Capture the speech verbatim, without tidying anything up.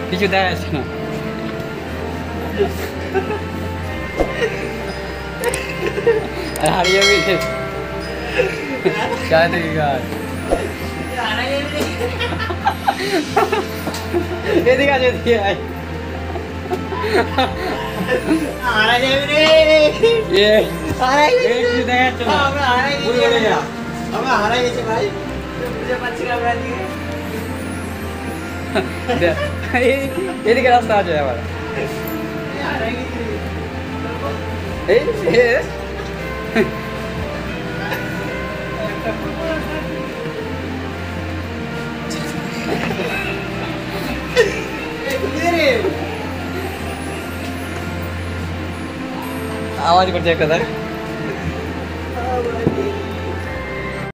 কিছু দেখা যাচ্ছে না। আর হারিয়ে যাবি গায়ে থেকে গাছ। এদিকে আছে, এদিকে আয়। হারাই যাবি রে। এ হারাই গেছি। কিছু দেখা যাচ্ছে না। আমরা হারাই গেছি। পুরো বলে গেলাম। আমরা হারাই গেছি ভাই। বুঝতে পারছি না আমরা দিকে। এদিকে রাস্তা আছে আবার। হারাই গেছি। এই এ আওয়াজ করছে একটা দেখ।